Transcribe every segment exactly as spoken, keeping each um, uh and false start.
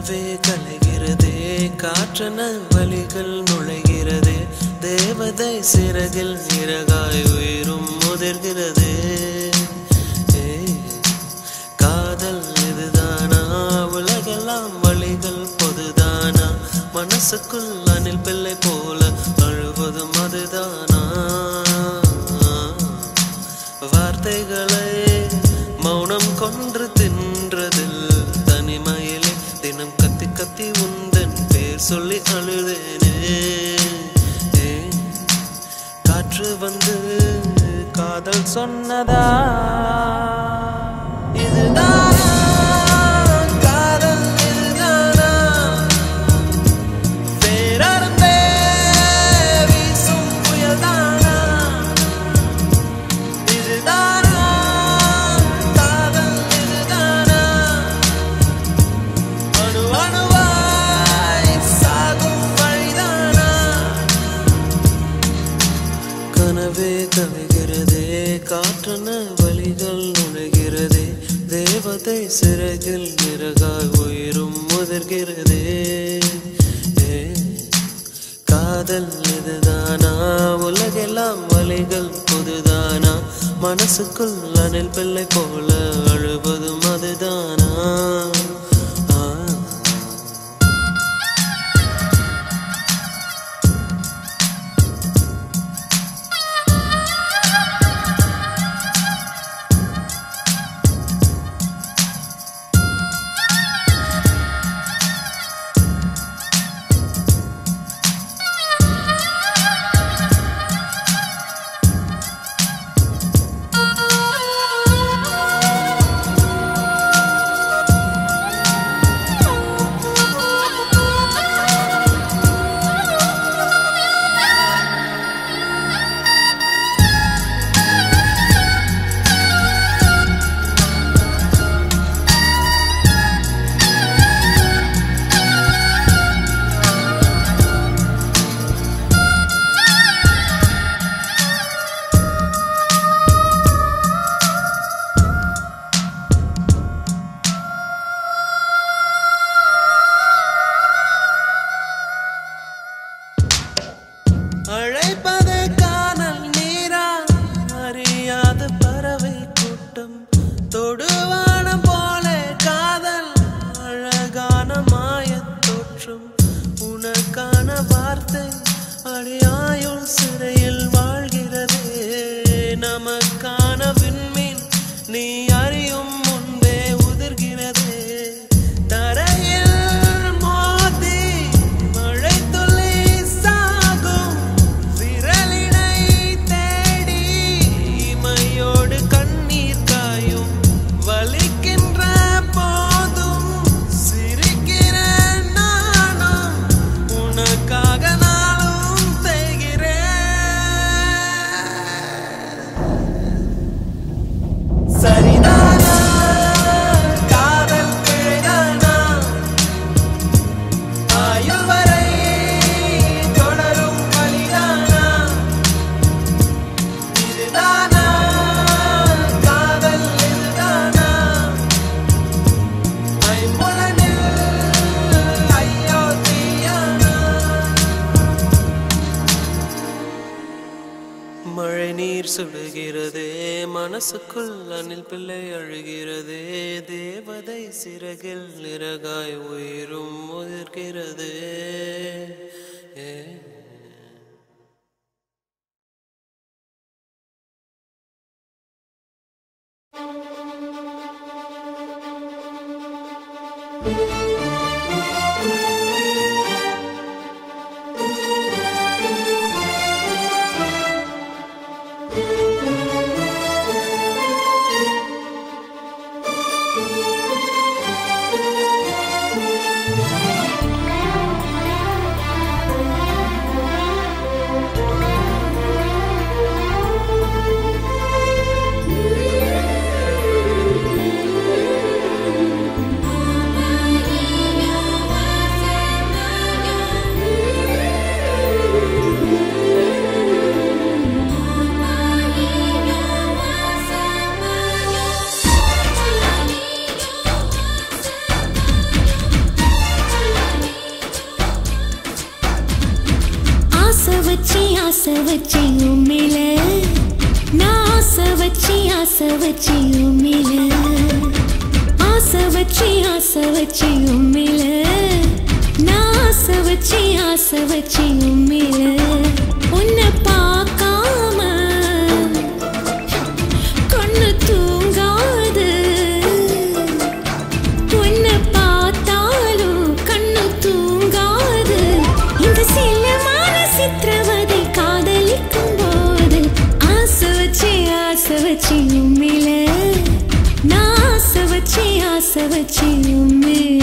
கனவே கலைகிறதே காற்றன வலிகள் நுழைகிறதே தேவதை சிறகில் இறகாய் உயிரும் முதிர்கிறதே காதல் இதுதானா உலகெல்லாம் வழிகள் பொதுதானா மனசுக்குள் அணில் பிள்ளை போல அழுவதும் அதுதானா வார்த்தைகளை மௌனம் கொன்று தின்றதில் தனிமையிலே தினம் கத்தி கத்தி உந்தன் பேர் சொல்லி அழுதேனே காற்று வந்து காதல் சொன்னதா இதுதானா காதல் இதுதானா பேரன்பே வீசும் புயல்தானா இதுதானா காதல் இதுதானா அணு அணுவாய் சாகும் வழிதானா கனவே கவிகிறதே காற்றன வலிகள் நுழைகிறதே தேவதை சிறகில் இறகாய் உயிரும் முதிர்கிறதே காதல் இதுதானா உலகெல்லாம் வலிகள் பொதுதானா மனசுக்குள் அணில் பிள்ளை போல அழுவதும் அதுதானா அழைப்பது காணல் நீரா அறியாத பறவை கூட்டம் தொடுவானம் போல காதல் அழகான மாயத் தோற்றம் உனக்கான வார்த்தை அடியாயுள் சிறையில் வாழ்கிறதே நமக்கான விண்மீன் நீ அறியும் முன்பே உதிர்கிறதே தரையில் மழை நீர் சுடுகிறதே மனசுக்குள் அணில் பிள்ளை அழுகிறதே தேவதை சிறகில் இறகாய் உயிரும் முதிர்கிறதே Bye. ஆசை வச்சி உம்மில நான் ஆசை வச்சி ஆசை வச்சி உம்மில ஆசை வச்சி ஆசை வச்சி உம்மில நான் ஆசை வச்சி ஆசை வச்சி உம்மில உன்னை பார்க்காம கண்ணு தூங்காது உன்னை பார்த்தாலும் கண்ணு தூங்காது இந்த செல்லமான சித்திரவதை காதலிக்கும் போது ஆசை வச்சி ஆசை வச்சி உம்மில நான் ஆசை வச்சி ஆசை வச்சி உம்மில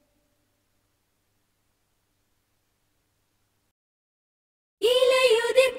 இலையுதிர்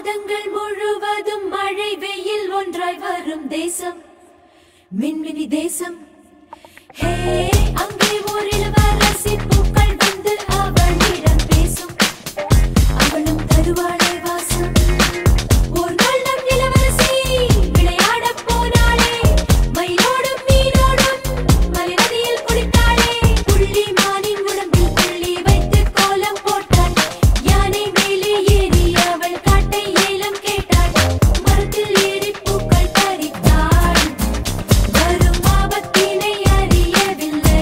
மாதங்கள் முழுவதும் மழை வெயில் ஒன்றாய் வரும் தேசம் மின்மினி தேசம். ஹே அங்கே ஒரு இளவரசி பூக்கள் வந்து அவளிடம் பேசும். அவளும் தருவாளே வாசம். ஒரு நாள் நம் இளவரசி விளையாட போனாளே. மயிலோடும் மீனோடும் மலைநதியில் குளித்தாளே. புள்ளி மானின் உடம்பில் புள்ளி வைத்து கோலம் போட்டாள். யானை மேலே ஏறி அவள் காட்டை ஏலம் கேட்டாள். மரத்தில் ஏறி பூக்கள் பறித்தாள். வரும் ஆபத்தினை அறியவில்லை.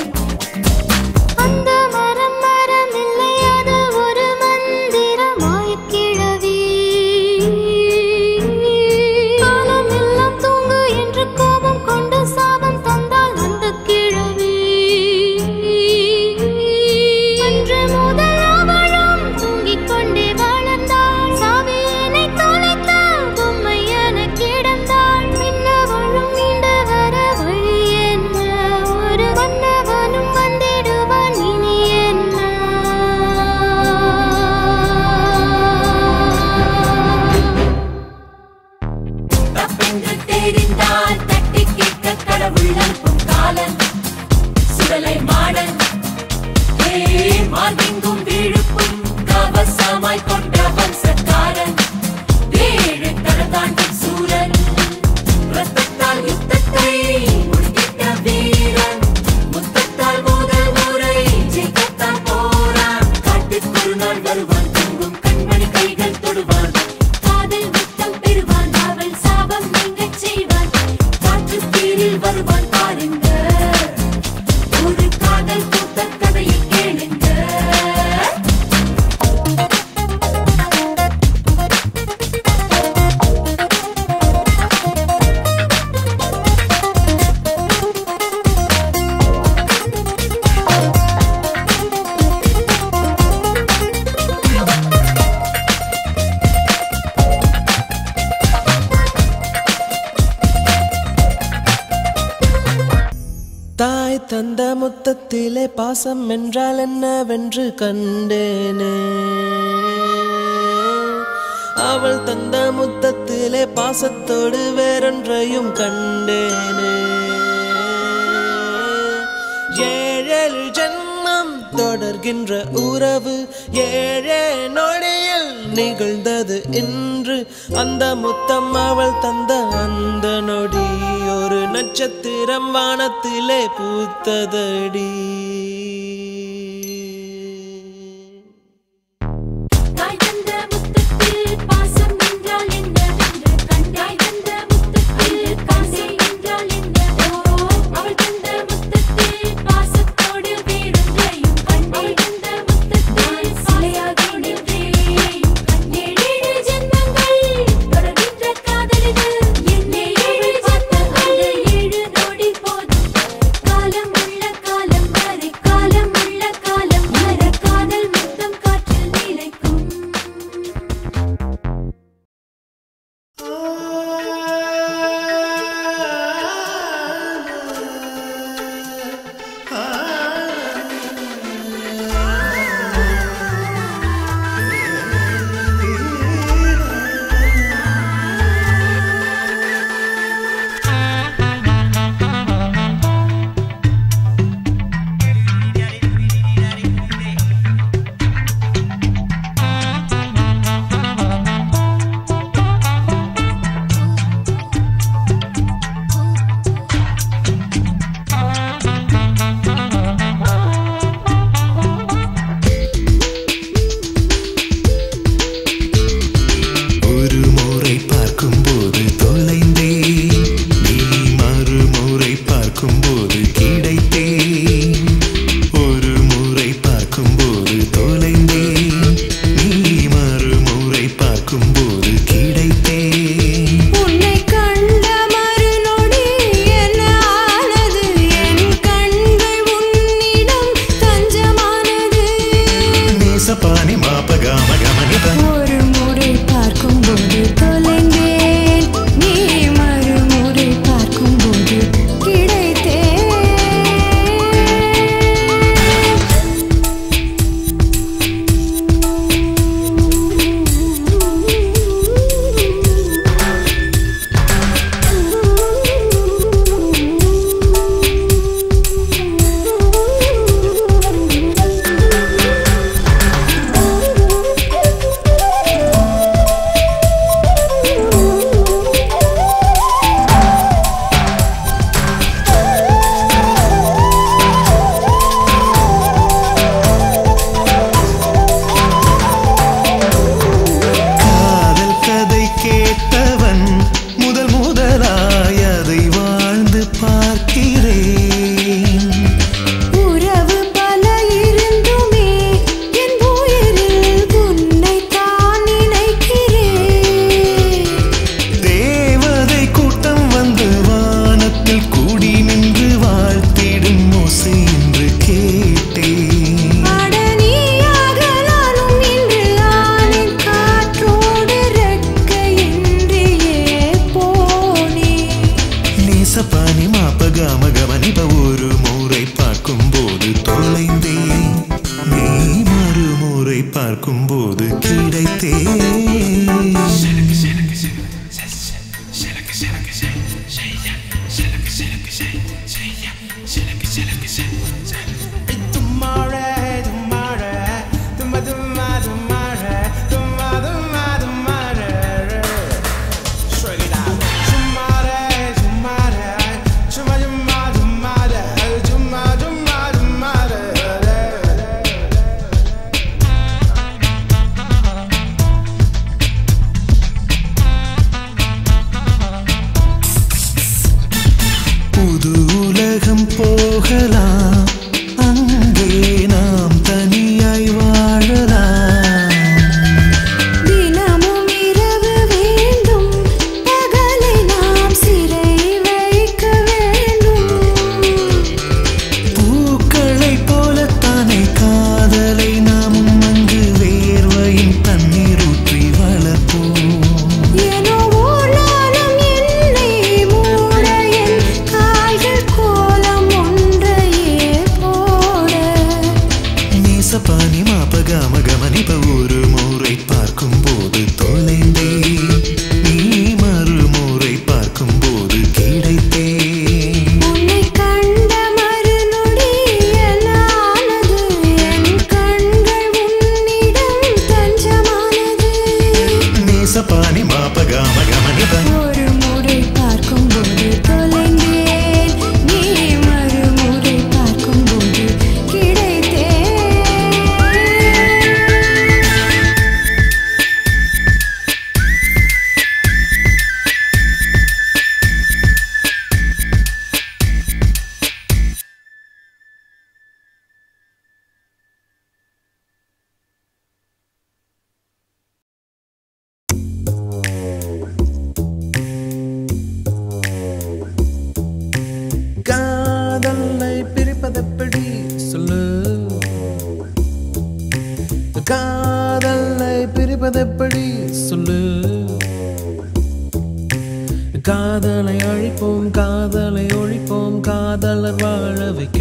அந்த மரம் மரம் இல்லை, அது ஒரு மந்திரமாயக் கிழவி. காலம் எல்லாம் தூங்கு என்று கோபம் கொண்டு சாபம் தந்தாள் அந்தக் கிழவி. அன்று முதல் அவளும் தூங்கிக் கொண்டே வளர்ந்தாள். சாவியினை தொலைத்த பொம்மை எனக் கிடந்தாள். மின்னவளும் மீண்டு வர வழி என்ன? ஒரு மன்னவனும் வந்திடுவான் இனி என்ன? தப்பென்று தெரிந்தால் தட்டி கேட்க கடவுள் அனுப்பும் காலன். சுடலை மாடன் ஏ மார்பெங்கும் விழுப்பும் கவசமாய் கொண்ட வம்சக்காரன். ஏழு கடந்தாண்டும் சூரன். ரத்தத்தால் யுத்தத்தை முடித்திட்ட வீரன். முத்தத்தால் முதல் முறை ஜெயிக்கத்தான் போறான். காட்டுக்கு ஒரு நாள் வருவான். தூங்கும் கண்மணி கைகள் தொடுவான். காதல் முத்தம் பெறுவான். அவள் சாபம் நீங்கச் செய்வான். காற்றுத் தீரில் வருவான் பாருங்க. ஒரு காதல் கூத்த கதையை கேளுங்க. தாய் தந்த முத்தத்திலே பாசம் என்றால் என்னவென்று கண்டேனே. அவள் தந்த முத்தத்திலே பாசத்தோடு வேறொன்றையும் கண்டேனே. ஏழேழு ஜென்மம் தொடர்கின்ற உறவு ஏழே நொடியில் நிகழ்ந்தது இன்று. அந்த முத்தம் அவள் தந்த அந்த நொடி ஒரு நட்சத்திரம் வானத்திலே பூத்ததடி. தாய் தந்த முத்தத்தில் பாசம் என்றால் என்னவென்று கண்டாய். தந்த முத்தத்தில் காசை என்றால் என்னவோ. அவள் தந்த முத்தத்தில் பாசத்தோடு வேறொன்றையும் கண்டாய். தந்த முத்தத்தில் சிலையாகி நின்றேன். ஏழேழு ஜென்மங்கள் தொடர்கின்ற காதலிது. என்னே ஏழு ஜென்மங்கள் ஏழு நொடி போதும். காலம் உள்ள காலம் வரை காலம் பார்க்கும்போது கிடைத்தேன். போகலாம் அங்கே நாம் தனியாய் வாழலாம். தினமும் இரவு வேண்டும் பகலை நாம் சிறை வைக்க வேண்டும். பூக்களை போலத்தானே காதலை நாமும் அங்கு வேர்வையின் தண்ணீர் ஊற்றி வளர்ப்போம். ஏனோ ஊர்லாலம் என்னை மூட என் கால்கள் கோலம் ஒன்றையே போட. நேசப்பானி மாபகாம கமனிப்ப ஒரு முறை பார்க்கும்போது தொலைந்தேன், நீ மறுமுறை பார்க்கும்போது கிடைத்தேன். உன்னை கண்ட மறுநொடி என்னானது, என் கண்கள் உன்னிடம் தஞ்சமானது. நேசப்பானி மாபகாம கமனிப்ப ஒரு முறை பார்க்கும்போது தொலைந்தேன், நீ மறுமுறை பார்க்கும்போது கிடைத்தேன். காதலை பிரிப்பதெப்படி சொல்லு, காதலை பிரிப்பதெப்படி சொல்லு. காதலை அழிப்போம் காதலை ஒழிப்போம் காதலர் வாழ வைக்க.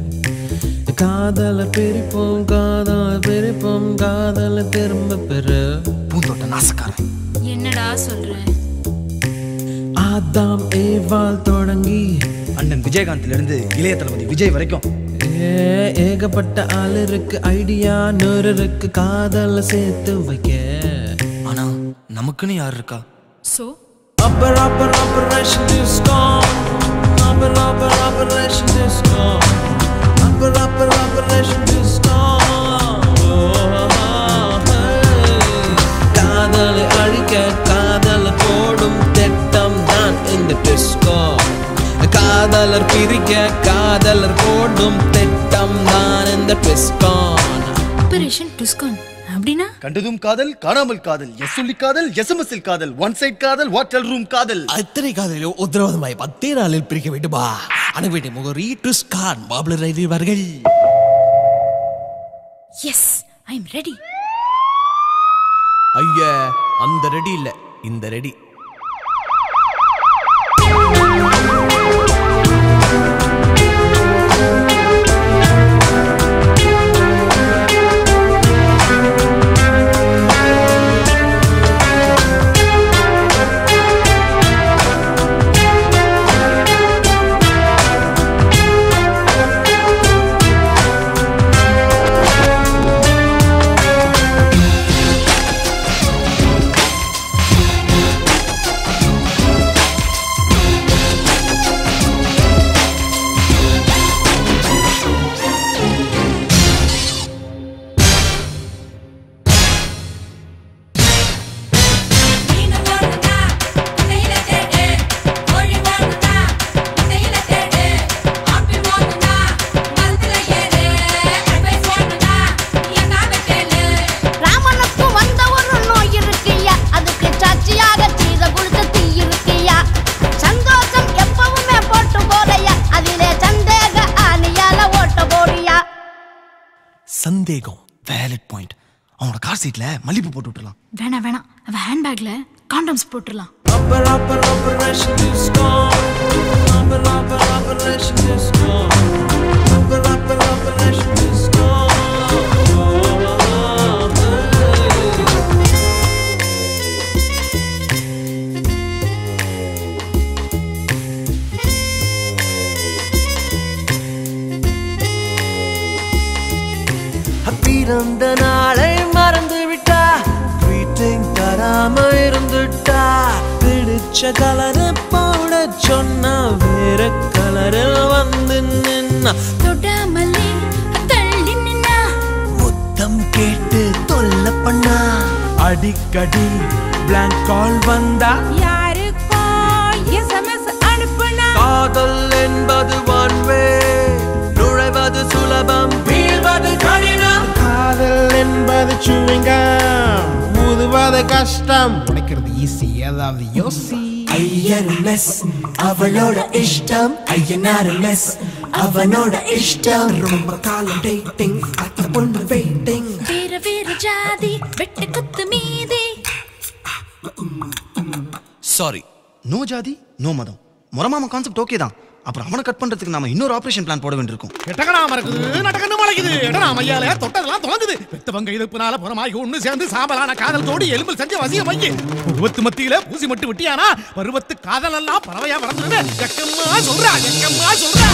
காதலை பிரிப்போம் காதலை பிரிப்போம் காதலை திரும்ப பெற. பூந்தோட்ட நாசக்காரன். என்னடா சொல்ற? ஆதாம் ஏவாள் தொடங்கி அண்ணன் விஜயகாந்த்ல இருந்து இளைய தளபதி விஜய் வரைக்கும் ஏ ஏகப்பட்ட ஆள் இருக்கு, ஐடியா நூறு இருக்கு காதல சேர்த்து வைக்க. ஆனா நமக்குன்னு யார் இருக்கா? So Upper upper operation discount, upper upper operation discount, upper upper operation discount. காதலை அழிக்க காதலை போடும் திட்டம் தான் இந்த டிஸ்கோ. காதலர் பிரிக்க காதலர் போடும் திட்டம் தான் இந்த டிஸ்கான். ஆபரேஷன் டிஸ்கான் அப்படினா கண்டதும் காதல், காணாமல் காதல், எஸ் சொல்லி காதல், எஸ்எம்எஸ்ஸில் காதல், ஒன் சைட் காதல், ஹோட்டல் ரூம் காதல். அத்தனை காதலில் உத்தரவாதமாய் பத்தே நாளில் பிரிக்க வேண்டுமா? அனுப்பிட்டு முகரி டிஸ்கான் பாபுலர் அறிவார்கள். Yes I am ready. ஐயா அந்த ரெடி இல்ல இந்த ரெடி. சந்தேகம் வேலிட் பாயிண்ட். அவனோட கார் சீட்ல மல்லிப்பூ போட்டு விட்டுறலாம். வேணா வேணா அவ ஹேண்ட்பேக்ல காண்டம்ஸ் போட்டுறலாம். Upper upper operation discount, upper upper operation discount, upper upper operation discount. பச்சை கலரு போட சொன்னா வேற கலரில் வந்து நின்னா தொடாமலே தள்ளி நின்னா முத்தம் கேட்டு தொல்ல பண்ணா அடிக்கடி பிளாங்க் கால் வந்தா யாருக்கோ எஸ்எம்எஸ் அனுப்புனா காதல் என்பது ஒன் வே நுழைவது சுலபம் வீழ்வது கடினம் காதல் என்பது சுவிங்கம் ஊதுவது கஷ்டம் உடைக்கிறது ஈஸி ஏதாவது யோசி ஐயர் மெஸ் அவளோட இஷ்டம் ஐயனார் மெஸ் அவனோட இஷ்டம் ரொம்ப காலம் டேட்டிங் அத்த பொண்ணு வெயிட்டிங் வேற வேற ஜாதி வெட்டு குத்து மீதி சாரி. நோ ஜாதி நோ மதம். முறமாம கான்செப்ட் ஓகே தான். அப்புறம் அவனை கட் பண்றதுக்கு நாம இன்னொரு ஆபரேஷன் பிளான் போட வேண்டியிருக்கும். எட்டகனாம இருக்குது நடக்கன்னு மலைக்குது எடனாம ஐயால தொட்டதெல்லாம் தொலைஞ்சுது பெத்தவங்க இதுப்புனால புறமாகி ஒண்ணு சேர்ந்து சாம்பலான காதல் தோடி எலும்பில் செஞ்ச வசிய வைக்கி பருவத்து மத்தியில பூசி மட்டும் விட்டியானா பருவத்து காதல் எல்லாம் பறவையா வளர்ந்துருன்னு எக்கம்மா சொல்றா எக்கம்மா சொல்றா.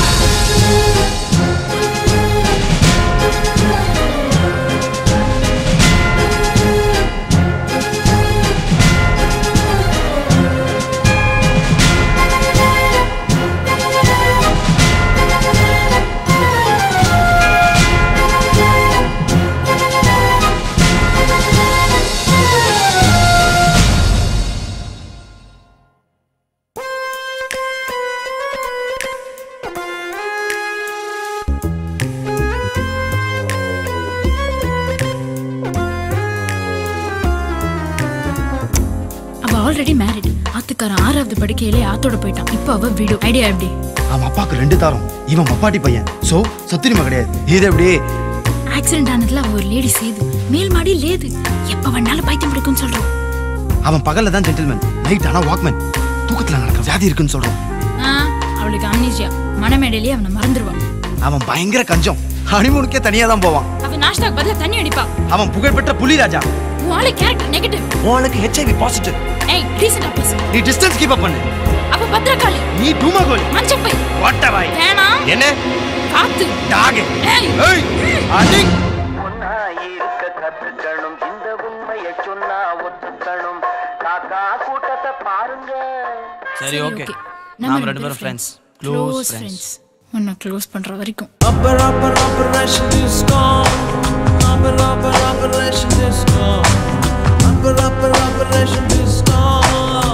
Already married. ஆத்துக்காரன் ஆறாவது படிக்கையிலே ஆத்தோட போயிட்டான். இப்போ அவ வீடு. ஐடியா எப்படி? அவன் அப்பாக்கு ரெண்டு தாரம். இவன் அப்பாட்டி பையன். சோ சத்துரிமை கிடையாது. இது எப்படி? ஆக்சிடென்ட் ஆனதுல அவ ஒரு லேடி சேது. மேல் மாடி லேது. எப்ப வேணாலும் பைத்தியம் பிடிக்கும்னு சொல்றான். அவன் பகல்ல தான் ஜென்டில்மேன், நைட் ஆனா வாக்மேன். தூக்கத்துல நடக்கிற வியாதி இருக்குன்னு சொல்றான். அவளுக்கு அம்னீசியா. மனமேடையிலேயே அவனை மறந்துடுவான். அவன் பயங்கர கஞ்சம். ஹனிமூனுக்கே தனியா தான் போவான். அவன் நாஷ்டாக்கு பதிலா தண்ணி அடிப்பா. அவன் புகழ்பெற்ற புலி ராஜா. உன் கேரக்டர் நெகட்டிவ். உனக்கு ஹெச்ஐவி பாசிட்டிவ். ஏய் டீசன்ட்டா பேசு. நீ டிஸ்டன்ஸ் கீப் அப் பண்ணு. அப்ப பத்ரகாளி. நீ டூமகோலி. மஞ்சப்பை. வாட்டவாய். வேணா. என்ன? காத்து. டாக். ஏய். ஏய். அடிங். ஒன்னா இருக்க கத்துக்கணும் இந்த உண்மையை சொன்னா ஒத்துக்கணும் காக்கா கூட்டத்தை பாருங்க. சரி ஓகே. நாம ரெண்டு பேரும் ஃப்ரெண்ட்ஸ். Close friends. உன்னை க்ளோஸ் பண்ற வரைக்கும். Upper upper operation discount. Upper upper operation discount. Upper upper operation discount.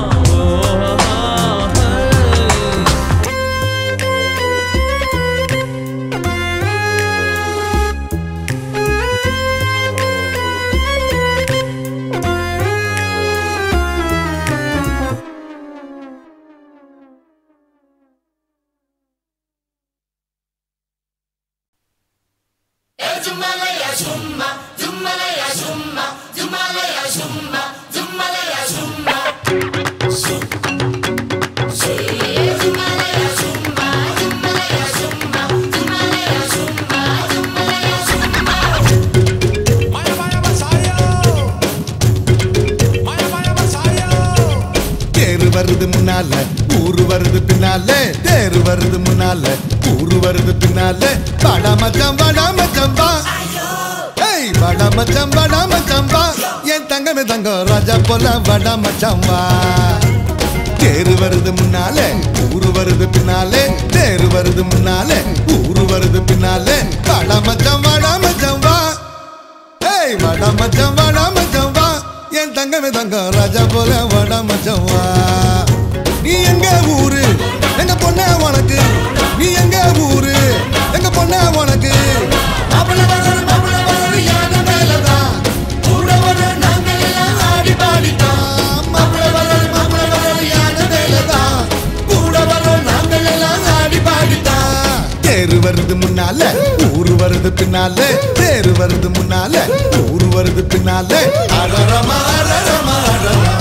வருது முன்னால ஊரு வருது பின்னால தேரு வருது முன்னால ஊரு வருது பின்னால வாடா மச்சான் வாடா மச்சான் வா ஏய் வாடா மச்சான் வாடா மச்சான் வா என் தங்கமே தங்கம் ராஜா போல வாடா மச்சான் வா தேரு வருது முன்னால ஊரு வருது பின்னால தேரு வருது முன்னால ஊரு வருது பின்னால வாடா மச்சான் வாடா மச்சான் வா ஏய் வாடா மச்சான் வாடா மச்சான் வா என் தங்கமே தங்கம் ராஜா போல வாடா மச்சான் வா நீ எங்க ஊரு எங்க பொண்ண உனக்கு நீ எங்க ஊரு எங்க பொண்ண உனக்கு மாப்பிள்ள வராரு மாப்பிள்ள வராரு யான மேலதான் கூட வர நாங்க எல்லாம் ஆடி பாடிட்டோம் மாப்பிள்ள வராரு மாப்பிள்ள வராரு யான மேலதான் கூட வர நாங்க எல்லாம் ஆடி பாடிட்டோம் தேரு வருது முன்னால ஊரு வருது பின்னால தேரு வருது முன்னால ஊரு வருது பின்னால அடரமா அடரமா அடரமா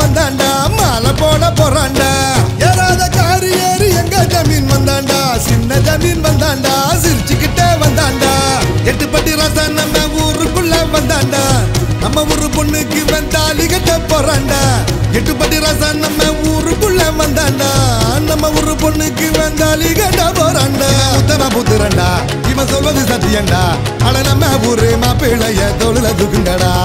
வந்தாண்டா மாலை போட போறாண்டா ஏறாத காரி ஏறி எங்க ஜமீன் வந்தாண்டா சின்ன ஜமீன் வந்தாண்டா சிரிச்சுக்கிட்டே வந்தாண்டா எட்டு பட்டி ரசம் நம்ம ஊருக்குள்ள வந்தாண்டா நம்ம ஊரு பொண்ணுக்கு வந்தாலி கட்ட போறாண்டா எட்டு பட்டி ரசம் நம்ம ஊருக்குள்ள வந்தாண்டா நம்ம ஊரு பொண்ணுக்கு வந்தாலி கட்ட போறாண்டா உத்தம புத்துறண்டா இவன் சொல்வது சத்தியண்டா அட நம்ம ஊரு மாப்பிள்ளைய தோளுல தூக்குங்கடா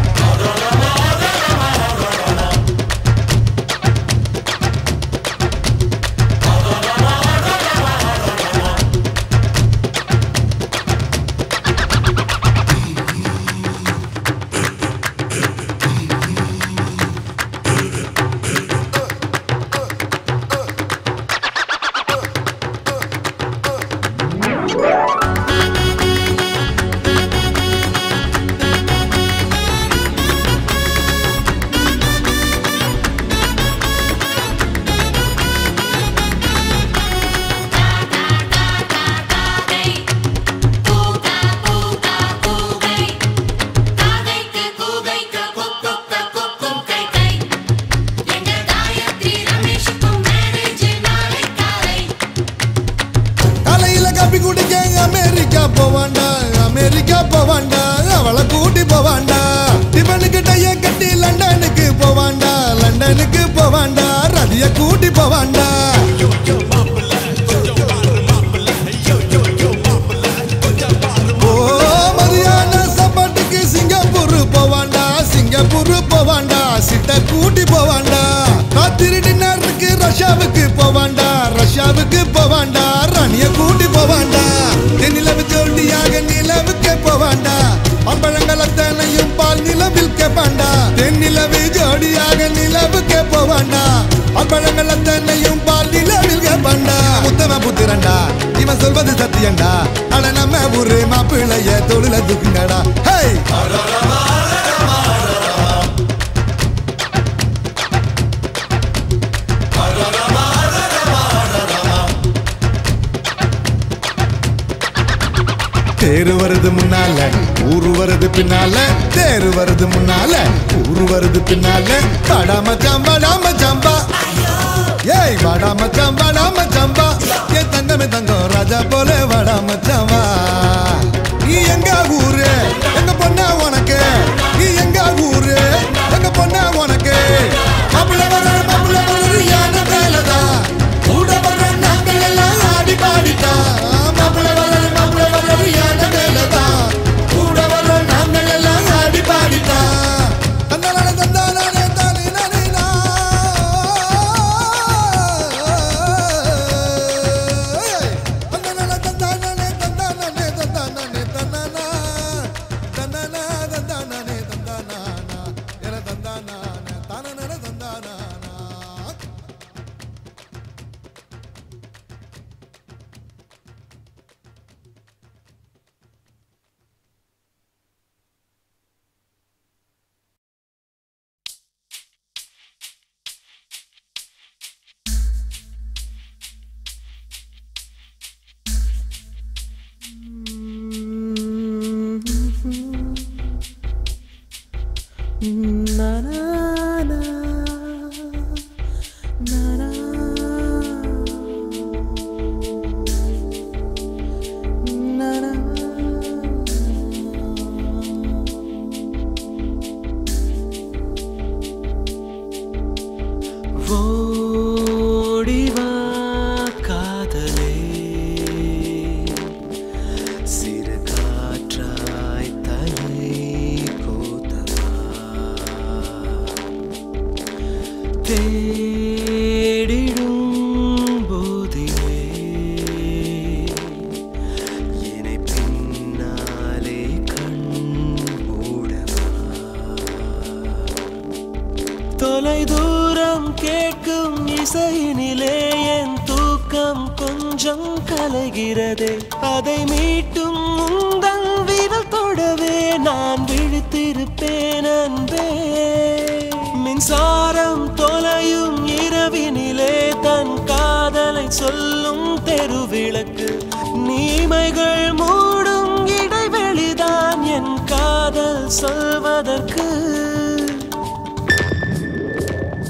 இவன் சொல்வது சத்தியண்டா அட நம்ம ஊரு மாப்பிள்ளைய தோளுல தூக்குங்கடா ஹே தேரு வருது முன்னால ஊரு வருது பின்னால தேரு வருது முன்னால ஊரு வருது பின்னால வாடா மச்சான் வாடா மச்சாம்பா ஏய் வாடா மச்சான் வாடா மச்சாம்பா ஏ தங்கமே தங்கம் ராஜா போல வாடா மச்சாம்பா நீ எங்க ஊரு எங்க பொண்ணா உனக்கு நீ எங்க ஊரு எங்க பொண்ணா உனக்கு மாப்பிள்ளை வர மாப்பிள்ளை வர யான மேலதான் கூட வர நாங்கள் எல்லாம் ஆடி பாடிட்டா மாப்பிள்ளை வர மாப்பிள்ளை வர யான மேலதான் கூட வர நாங்கள் எல்லாம் ஆடி பாடிட்டா தந்தானே தந்தானே தானே நானே நா தந்தானே தந்தானே தந்தானே தந்தானே தந்தானா தந்தானா தந்தானே தந்தானா எல தந்தானா தானனே தந்தானா ஓடிவா காதலே சிறு காற்றாய் தலை கோத்தவா தேடிடும் போதிலே என்னை பின்னாலே கண் மூடவா தொலை தூரம் கேட்கும் இசையினிலே என் தூக்கம் கொஞ்சம் கலைகிறதே அதை மீட்டும் உந்தன் விரல் தொடவே நான் விழித்திருப்பேன் அன்பே மின்சாரம் தொலையும் இரவினிலே தன் காதலை சொல்லும் தெருவிளக்கு நீமைகள் மூடும் இடைவெளிதான் என் காதல் சொல்வதற்கு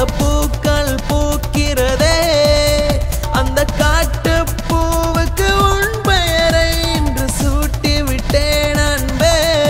பூக்கள் பூக்கிறதே அந்த காட்டு பூவுக்கு உன் பெயரை இன்று சூட்டி விட்டேன் அன்பே.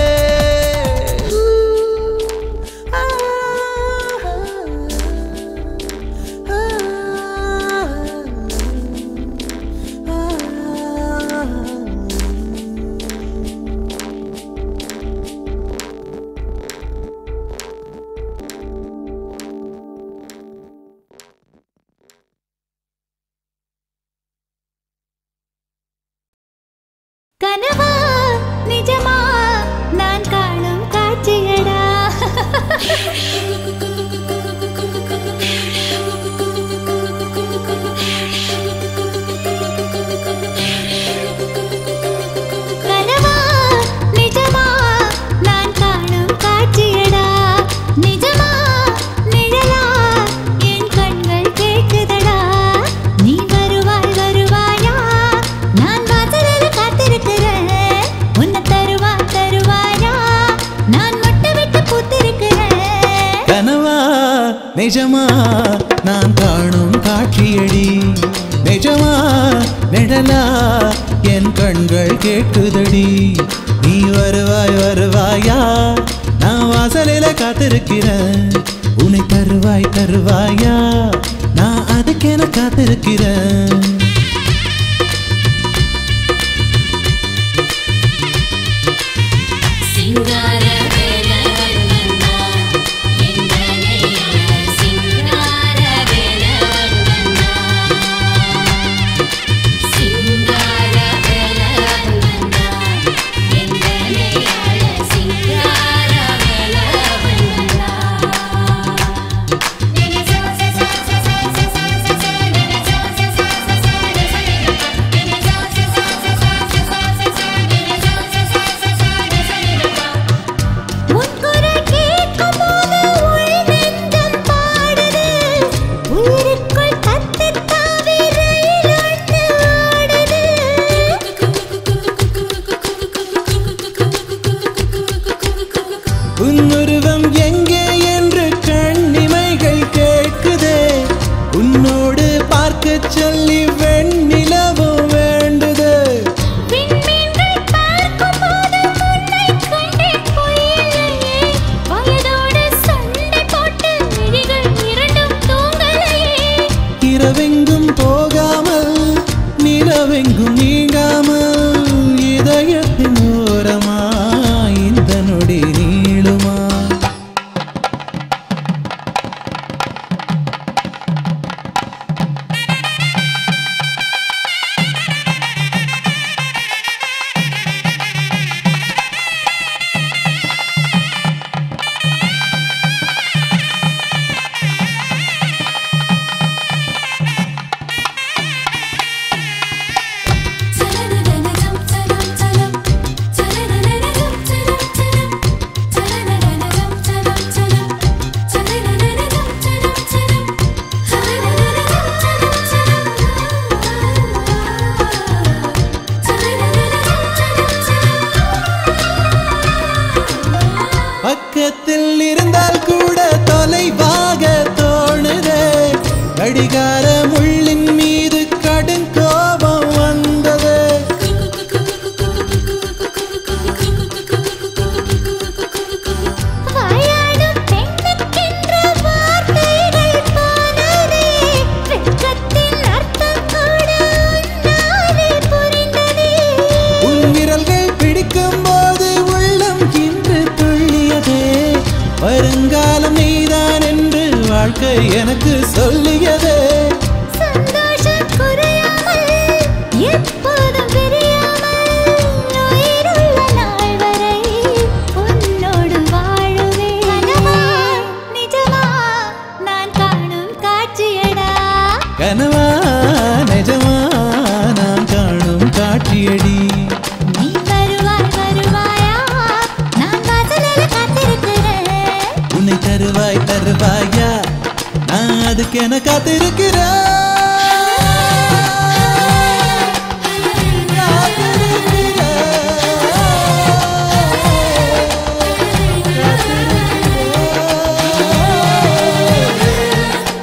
கனவா நிஜமா நான் காணும் காட்சியடா. கனவா நிஜமா நான் காணும் காட்சியடா. நிஜமா நிழலா என் கண்கள் கேட்குதடா. நீ வருவாய் வருவாயா நான் வாசலில் காத்திருக்கிறேன். உன்னை தருவா தருவாயா நான் மொட்டை விட்டு பூத்திருக்கிறேன். கனவா நிஜமா நான் காணும் காட்சியடி. நிஜமா நிழலா என் கண்கள் கேட்குதடி. நீ வருவாய் வருவாயா நான் வாசலில காத்திருக்கிறேன். உன்னை தருவாய் தருவாயா நான் அதுக்கென காத்திருக்கிறேன். சிங்கார வேலவண்ணா எங்கனையா சிங்கார வேலவண்ணா. சிங்கார வேலவண்ணா எங்கனையா சிங்கார வேலவண்ணா. நின ச ச ச ச ச ச ச ச நின ச ச ச ச ச நின ச ச ச ச ச ச ச நின ச ச ச ச ச உன் குரல் கேட்கும்போது உள் நெஞ்சம் பாடுது. உயிருக்குள் தத்தித் தாவி ரயில் ஒன்று ஓடுது. உன் உருவம் எங்கே என்று கண்ணிமைகள் கேட்குதே. உன்னோடு பார்க்க சொல்லி வெண்ணிலவும் வேண்டுது. விண்மீன்கள் பார்க்கும்போது உன்னைக் கண்டேன் பொய்யில்லையே. வயதோடு சண்டை போட்டு விழிகள் இரண்டும் தூங்கலையே. இரவெங்கும் போகாமல் நிலவெங்கும் நீங்காமல் இதயத்தின் ஓரமா இந்த நொடி நீளுமா. சலனனனம் சலம் சலம் சலனனனம் சலம் சலம் சலனனனம் சலம் சலம் சலனனனம் சலம் சலம் சலனனனம் சலம் சலம் சலனனனம் சலம் சலம். பக்கத்தில் இருந்தால் கூட தொலைவாக தோணுதே. கடிகார முள்ளின் மீது கடும் கோபம் வந்தது. வாயாடும் பெண்ணுக்கென்ற வார்த்தைகள் போனதே. வெட்கத்தின் அர்த்தம் கூட உன்னாலே புரிந்ததே. உன் விரல்கள் பிடிக்கும் போது உள்ளம் இன்று துள்ளியதே. வருங்காலம் நீதான் என்று வாழ்க்கை எனக்கு சொல்லியதே. சந்தோஷம் குறையாமல் எப்போதும் பிரியாமல் உயிருள்ள நாள் வரை உன்னோடு வாழுவேன். கனவா நிஜமா நான் காணும் காட்சியடா. கனவா நிஜமா நான் காணும் காட்சியடி. நீ வருவாய் வருவாயா நான் வாசலில் காத்திருக்கிறேன். உன்னை தருவாய் தருவாயா நான் அதுக்கென காத்திருக்கிறேன். காத்திருக்கிறேன்.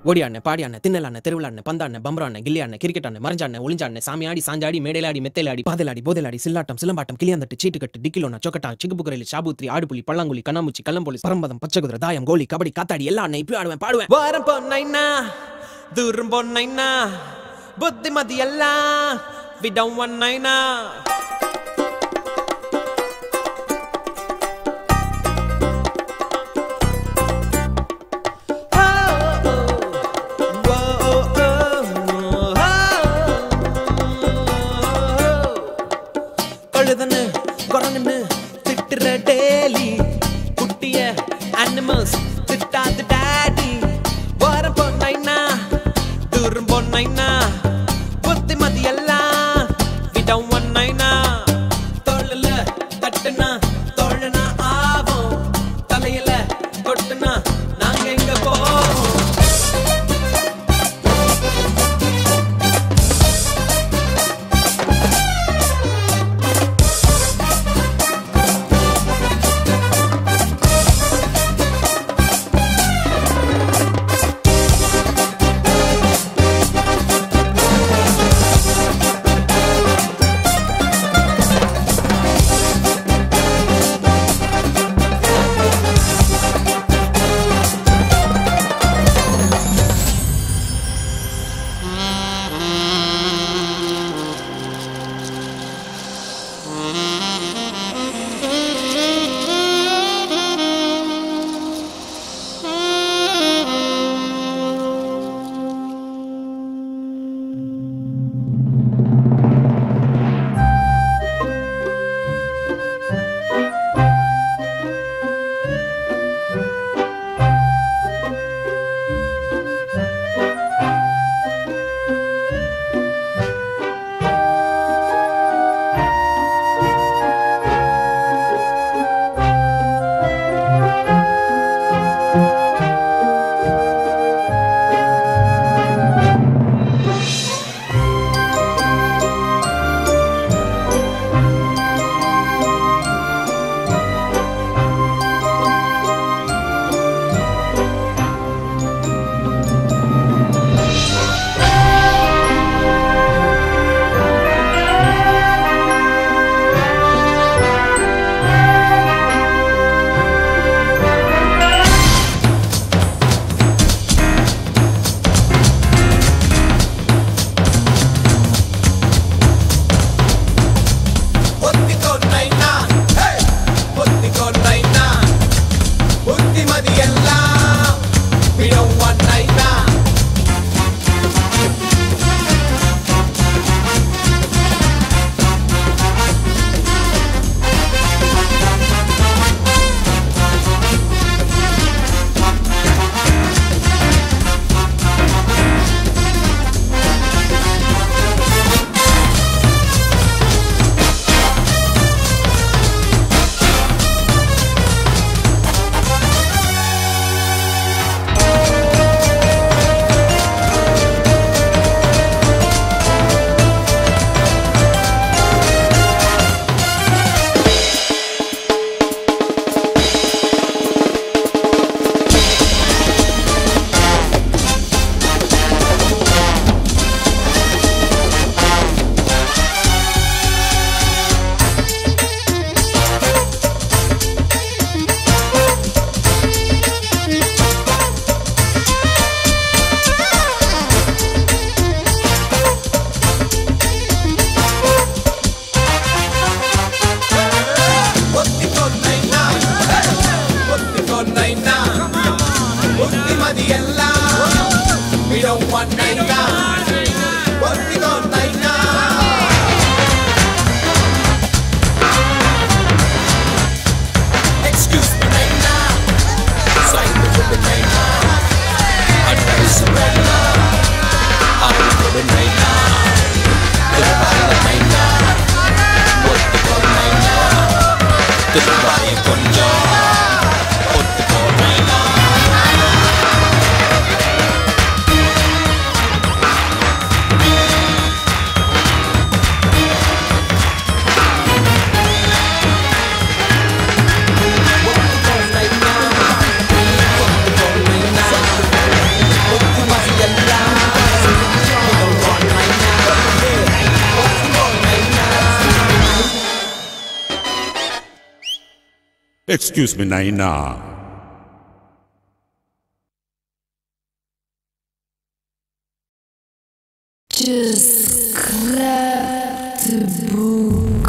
ஓடியாண்ணே பாடியாண்ணே தின்னலாண்ணே தெருவிலாண்ணே பந்தாண்ணே பம்பராண்ணே கில்லியாண்ணே கிரிக்கெட்டாண்ணே மறைஞ்சாண்ணே ஒளிஞ்சாண்ணே சாமியாடி சாஞ்சாடி மேடையிலாடி மெத்தையிலாடி பாதலாடி போதலாடி சில்லாட்டம் சிலம்பாட்டம் கிளியாந்தட்டு சீட்டுக்கட்டு டிக்கிலோனா சொக்கட்டா சிக்குபுக்கரையில் சாபுத்திரி ஆடுபுலி பல்லாங்குழி கண்ணாமூச்சி கள்ளம்போலி பரம்பதம் பச்சைக்குதிரை தாயம் கோலி கபடி காத்தாடி எல்லா அண்ணே இப்பயும் ஆடுவேன் பாடுவேன் வாரம் பொன்னைனா தூரம் பொன்னைனா புத்திமதி எல்லாம் விடம் ஒன்னைனா திட்டுற டேலி குட்டிய அனிமல்ஸ் திட்டாது டாடி வாரம் பொன்னைனா தூரம் பொன்னைனா புத்திமதி எல்லாம் விடம் ஒன்னைனா தோளுல தட்டுனா தோழனா ஆவோம் தலையில கொட்டுனா நாங்க எங்க போவோம் Excuse me, Naina. Just grab the book.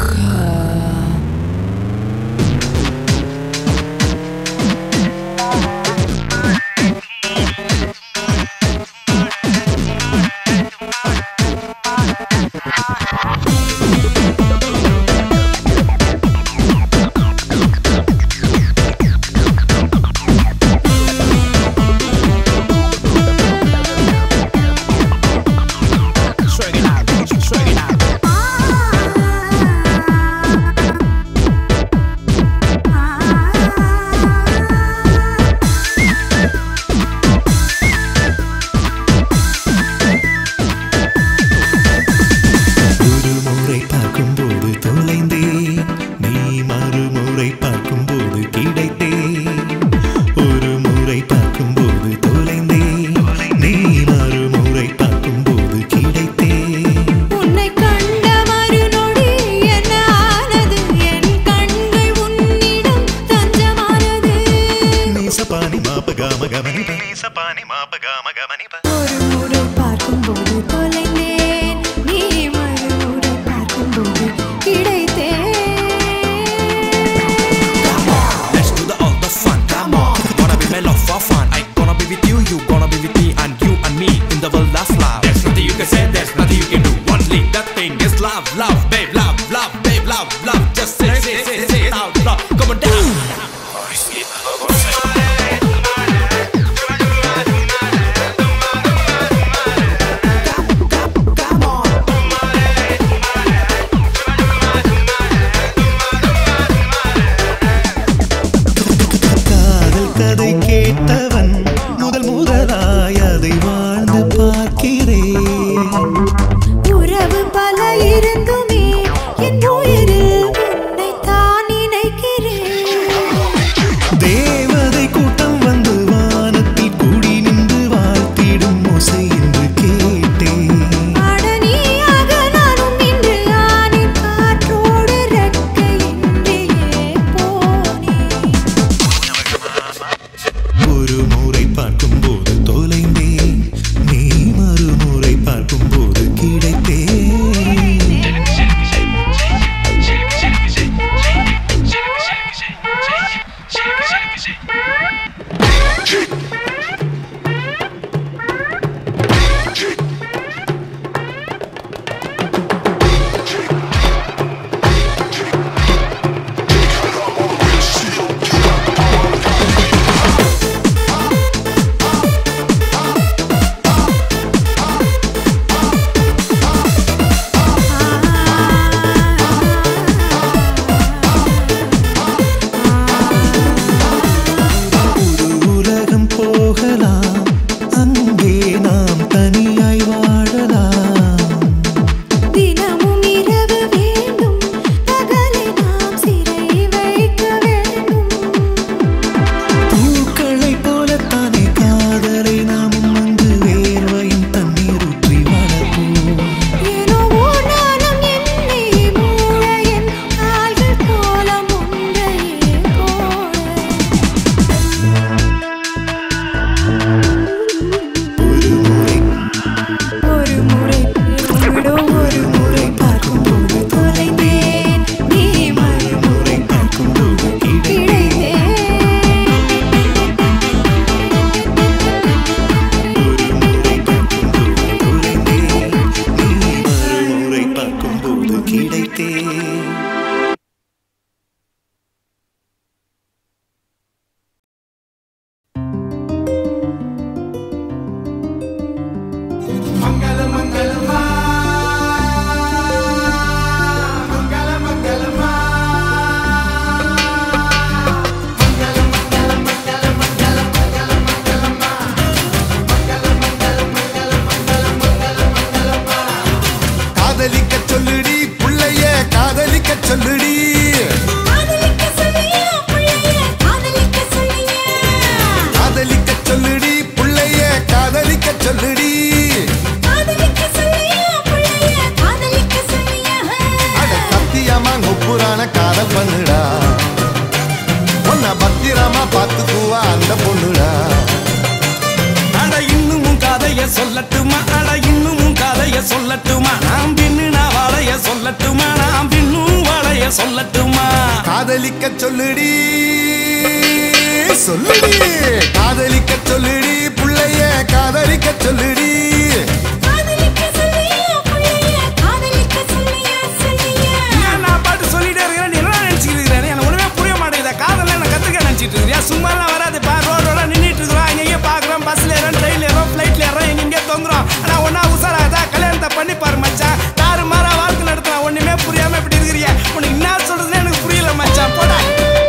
சொல்லட்டுமா நாம் பின்னுனா வாழைய சொல்லட்டுமா நாம் பின்னும் வாழைய சொல்லட்டுமா காதலிக்க சொல்லுடி சொல்லுடி காதலிக்க சொல்லுடி புள்ளைய காதலிக்க சொல்லுடி காதலிக்க சொல்லியா புள்ளைய காதலிக்க சொல்லியா சொல்லியா நான் பாட்டு சொல்லிட்டே இருக்கேன் நீ என்ன நினைச்சிட்டு இருக்கேன் எனக்கு ஒண்ணுமே புரிய மாட்டேங்குது காதல என்ன கத்துக்க நினைச்சிட்டு இருக்கியா சும்மா எல்லாம் வராது பா ரோடோட நின்றுட்டு இருக்கிறோம் இங்கே பாக்குறோம் பஸ்ல ஏறோம் ட்ரெயின்ல ஏறோம் ஃபிளைட்ல ஏறோம் இங்கே தொங்குறோம் ஆனா ஒன்னா உசாராதா கல்யாணத்தை பண்ணி பாரு மச்சான் தாறு மாறா வாழ்க்கை நடத்துறான் ஒண்ணுமே புரியாம இப்படி இருக்கிறியா உனக்கு என்ன சொல்றதுன்னு எனக்கு புரியல மச்சான் போடா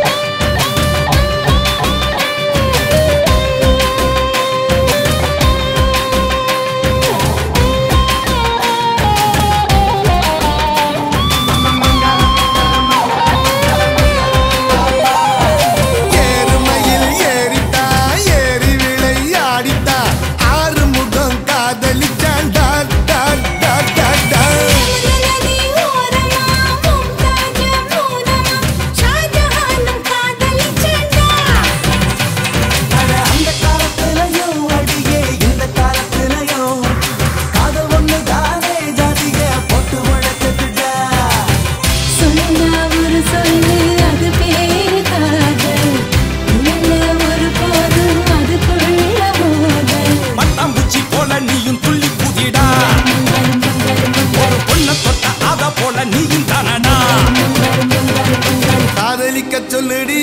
சொல்லுடி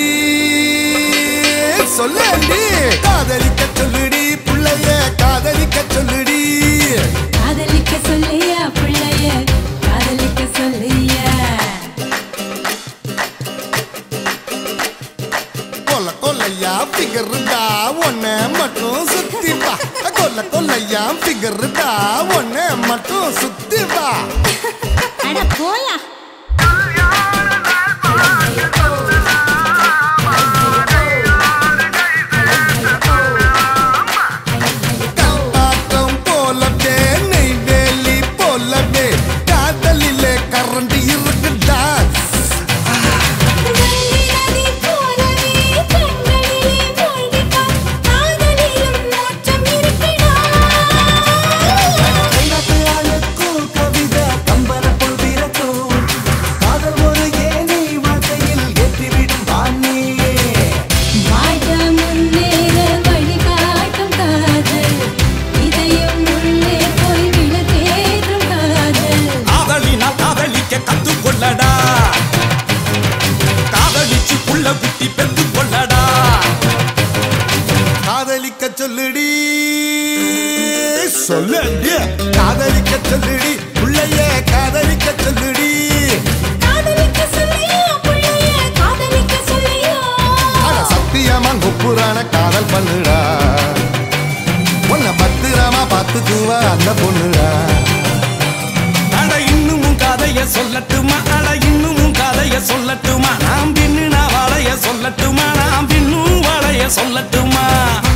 சொல்லடி காதலிக்க சொல்லுடி புள்ளைய காதலிக்க சொல்லுடி காதலிக்க சொல்லியா புள்ளைய காதலிக்க சொல்லியா கொல்ல கொல்லையா பிகர் இருந்தா ஒன்ன மட்டும் சுத்தி வா கொல்ல கொல்லையா பிகர் இருந்தா ஒன்ன மட்டும் சுத்தி வா அட போயா காதலிக்க சொல்லுடி சொல்லடி காதலிக்க சொல்லுடி புள்ளைய காதலிக்க சொல்லுடி காதலிக்க சொல்லியா புள்ளைய காதலிக்க சொல்லியா அட சத்தியமா குப்புறான காதல் பண்ணுடா உன்னை பத்திரமா பார்த்துக்குவா அந்த பொண்ணுடா அட இன்னும் கதைய சொல்லட்டுமா அட இன்னும் கதைய சொல்லட்டுமா நாம் பின்னுனா வாழைய சொல்லட்டுமா நாம் பின்னும் வாழைய சொல்லட்டுமா